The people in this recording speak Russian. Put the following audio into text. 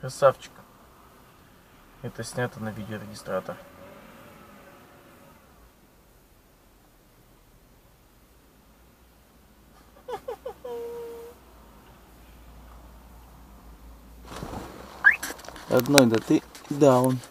Красавчик. Это снято на видеорегистратор. Одной, да ты даун.